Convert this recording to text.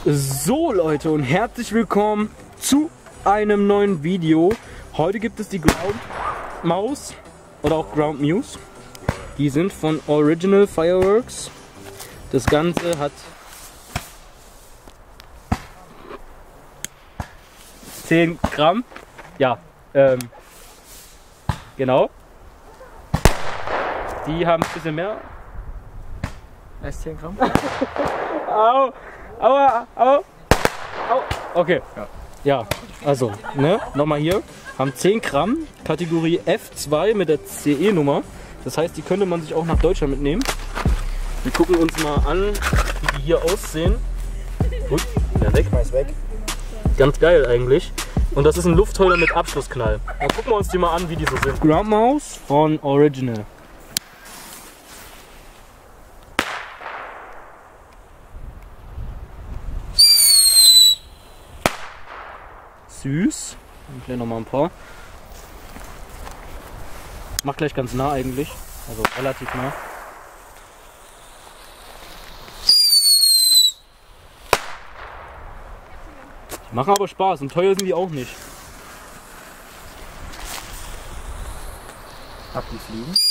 So Leute und herzlich willkommen zu einem neuen Video. Heute gibt es die Ground Maus oder auch Ground Muse. Die sind von Original Fireworks. Das Ganze hat 10 Gramm. Ja, genau. Die haben ein bisschen mehr. Als 10 Gramm? Au! Aua! Au! Au! Okay. Ja, also, ne, nochmal hier. Haben 10 Gramm, Kategorie F2 mit der CE-Nummer. Das heißt, die könnte man sich auch nach Deutschland mitnehmen. Wir gucken uns mal an, wie die hier aussehen. Gut, der weg. Schmeiß weg. Ganz geil eigentlich. Und das ist ein Luftheuler mit Abschlussknall. Dann gucken wir uns die mal an, wie die so sind. Ground Maus von Original. Süß. Und gleich noch mal ein paar. Macht gleich ganz nah eigentlich. Also relativ nah. Die machen aber Spaß und teuer sind die auch nicht. Ab die Fliegen.